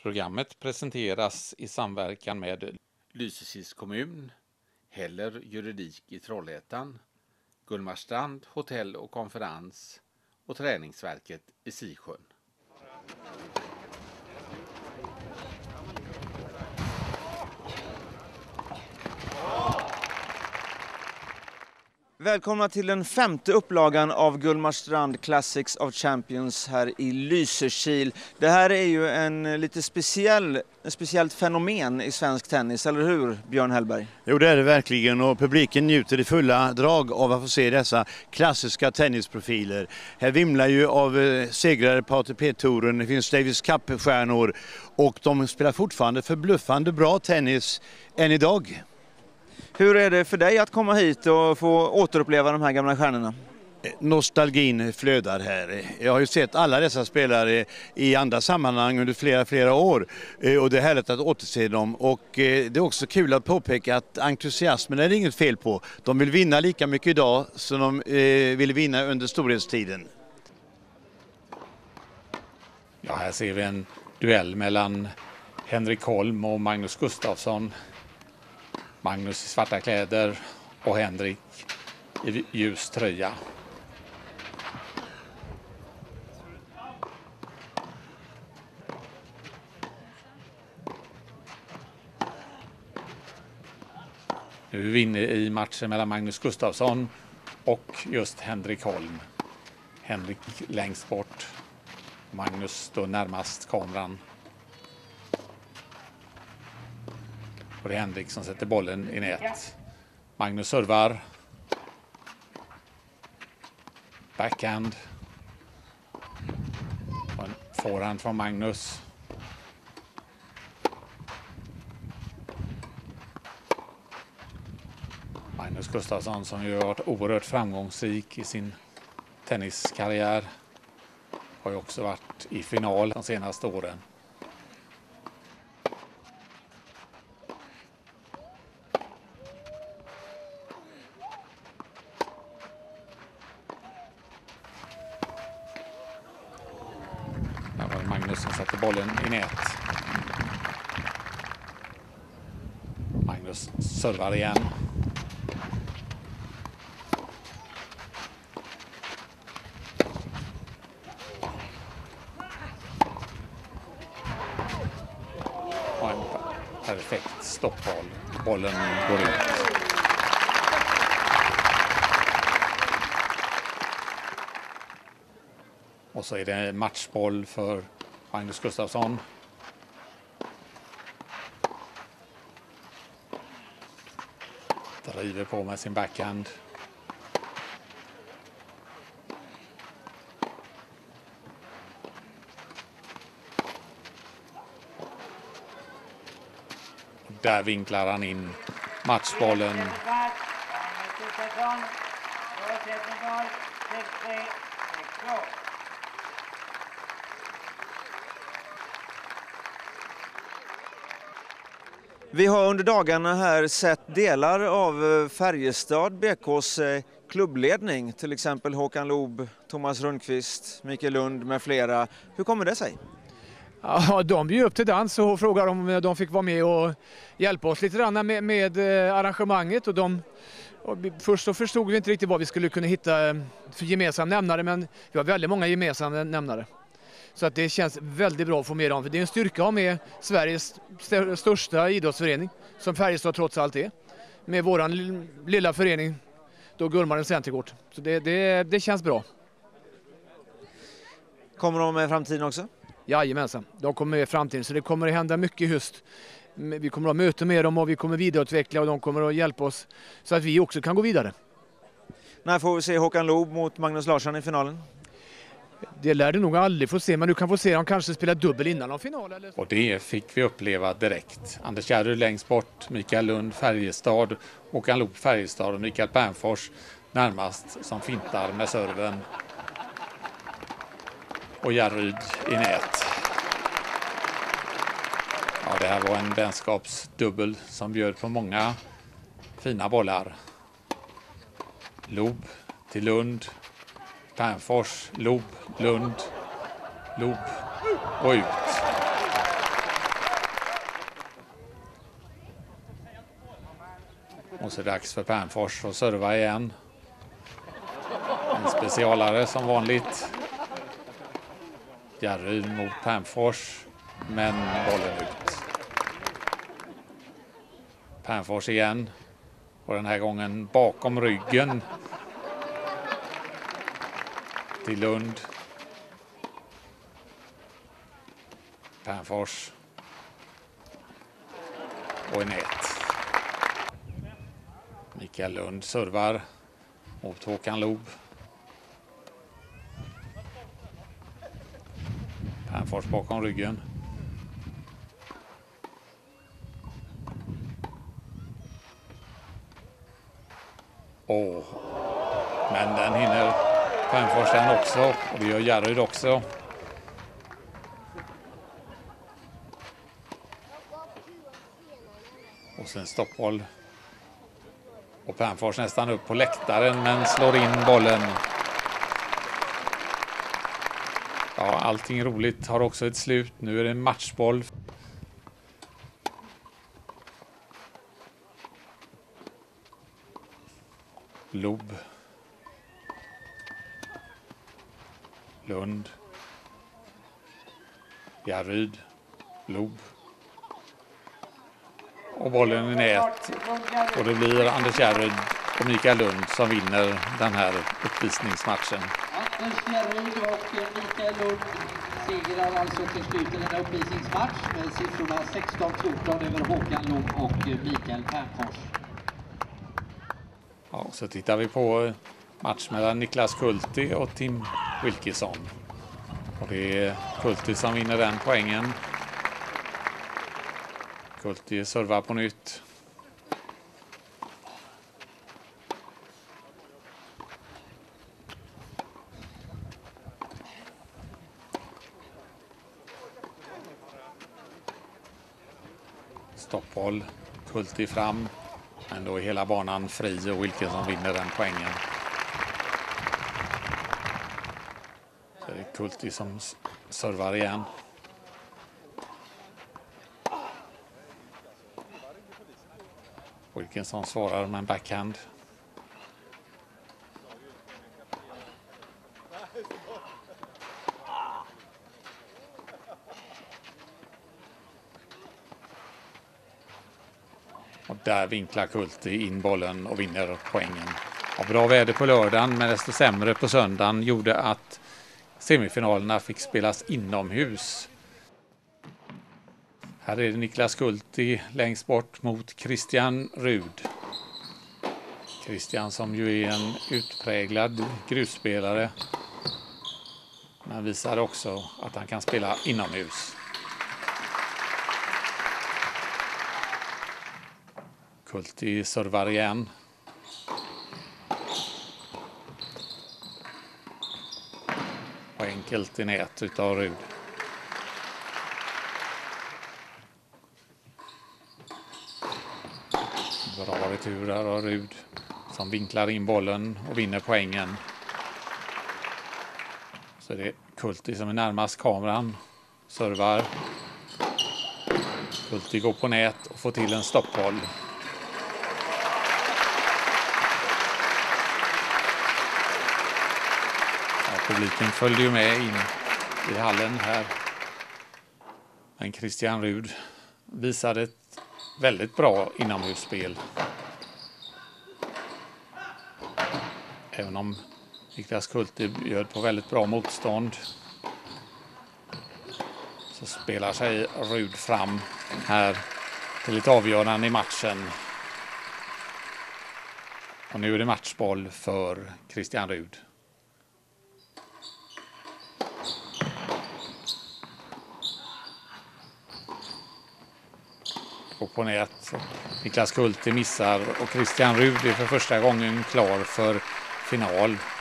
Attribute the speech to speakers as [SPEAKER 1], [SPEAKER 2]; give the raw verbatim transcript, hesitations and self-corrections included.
[SPEAKER 1] Programmet presenteras i samverkan med Lysekils kommun, Heller juridik i Trollhättan, Gullmarstrand hotell och konferens och Träningsverket i Sisjön.
[SPEAKER 2] Välkomna till den femte upplagan av Gullmarstrand Classics of Champions här i Lysekil. Det här är ju en lite speciell, en speciellt fenomen i svensk tennis, eller hur Björn Hellberg?
[SPEAKER 3] Jo, det är det verkligen, och publiken njuter i fulla drag av att få se dessa klassiska tennisprofiler. Här vimlar ju av eh, segrare på A T P-touren, det finns Davis Cup-stjärnor och de spelar fortfarande förbluffande bra tennis än idag.
[SPEAKER 2] Hur är det för dig att komma hit och få återuppleva de här gamla stjärnorna?
[SPEAKER 3] Nostalgin flödar här. Jag har ju sett alla dessa spelare i andra sammanhang under flera, flera år och det är härligt att återse dem. Och det är också kul att påpeka att entusiasmen är det inget fel på. De vill vinna lika mycket idag som de vill vinna under storhetstiden.
[SPEAKER 1] Ja, här ser vi en duell mellan Henrik Holm och Magnus Gustafsson. Magnus i svarta kläder och Henrik i ljus tröja. Nu är vi inne i matchen mellan Magnus Gustafsson och just Henrik Holm. Henrik längst bort. Magnus står närmast kameran. Och det är Henrik som sätter bollen i nät. Magnus servar. Backhand. Och en forehand från Magnus. Magnus Gustafsson som ju har varit oerhört framgångsrik i sin tenniskarriär. Har ju också varit i final de senaste åren. Magnus som sätter bollen i nät. Magnus servar igen. Och en perfekt stoppboll. Bollen går ut. Och så är det matchboll för Magnus Gustafsson. Driver på med sin backhand. Och där vinklar han in matchbollen.
[SPEAKER 2] Vi har under dagarna här sett delar av Färjestad B K:s klubbledning, till exempel Håkan Loob, Thomas Rundqvist, Mikael Lund med flera. Hur kommer det sig?
[SPEAKER 4] Ja, de bjöd upp till dans och frågade om de fick vara med och hjälpa oss lite grann med, med arrangemanget. Och de, och först så förstod vi inte riktigt vad vi skulle kunna hitta för gemensam nämnare, men vi har väldigt många gemensamma nämnare. Så att det känns väldigt bra att få med dem. För det är en styrka att ha med Sveriges st- största idrottsförening, som Färjestad trots allt är. Med våran l- lilla förening, då Gullmarens Centerkort. Så det, det, det känns bra.
[SPEAKER 2] Kommer de med i framtiden också?
[SPEAKER 4] Jajamensan, de kommer med i framtiden. Så det kommer att hända mycket i höst. Vi kommer att ha möten med dem och vi kommer vidareutveckla och de kommer att hjälpa oss så att vi också kan gå vidare.
[SPEAKER 2] När får vi se Håkan Loob mot Magnus Larsson i finalen?
[SPEAKER 4] Det lär du nog aldrig få se, men du kan få se dem kanske spela dubbel innan de final. Eller?
[SPEAKER 1] Och det fick vi uppleva direkt. Anders Järryd längst bort, Mikael Lund Färjestad, Håkan Loob Färjestad och Mikael Pernfors närmast som fintar med serven. Och Järryd i nät. Ja, det här var en vänskapsdubbel som bjöd på många fina bollar. Loob till Lund. Pernfors, Loob, Lund, Loob och ut. Och så är det dags för Pernfors att serva igen. En specialare som vanligt. Järryd mot Pernfors, men bollen ut. Pernfors igen. Och den här gången bakom ryggen till Lund. Pernfors. Och i nät. Mikael Lund servar mot Håkan Loob. Pernfors bakom ryggen. Åh, men den hinner Pernfors den också, och det gör Järryd också. Och sen stoppboll. Och Pernfors nästan upp på läktaren, men slår in bollen. Ja, allting roligt har också ett slut. Nu är det en matchboll. Loob. Lund. Järryd. Loob. Och bollen i nät. Och det blir Anders Järryd och Mikael Lund som vinner den här uppvisningsmatchen.
[SPEAKER 5] Anders Järryd och Mikael Lund segrar alltså till slut i denna uppvisningsmatch med siffrorna sexton fjorton över Håkan Loob och Mikael Pernfors.
[SPEAKER 1] Ja, så tittar vi på match mellan Niklas Kulti och Tim Wilkison. Och det är Kulti som vinner den poängen. Kulti servar på nytt. Stoppboll. Kulti fram. Men då är hela banan fri och Wilkison vinner den poängen. Så det är Kulti som servar igen. Wilkison svarar med en backhand. Och där vinklar Kulti in bollen och vinner poängen. Och bra väder på lördagen, men desto sämre på söndagen gjorde att semifinalerna fick spelas inomhus. Här är det Niklas Kulti längst bort mot Christian Rud. Christian som ju är en utpräglad grusspelare, men visar också att han kan spela inomhus. Kulti servar igen. Och enkelt i nät utav Rud. Bra returer av Rud som vinklar in bollen och vinner poängen. Så det är Kulti som är närmast kameran. Servar. Kulti går på nät och får till en stoppboll. Publiken följde ju med in i hallen här. Men Christian Rud visade ett väldigt bra inomhusspel. Även om Niklas Kulti bjöd på väldigt bra motstånd, så spelar sig Rud fram här till ett avgörande i matchen. Och nu är det matchboll för Christian Rud. Och på nät. Niklas Kulti missar och Christian Rud är för första gången klar för final.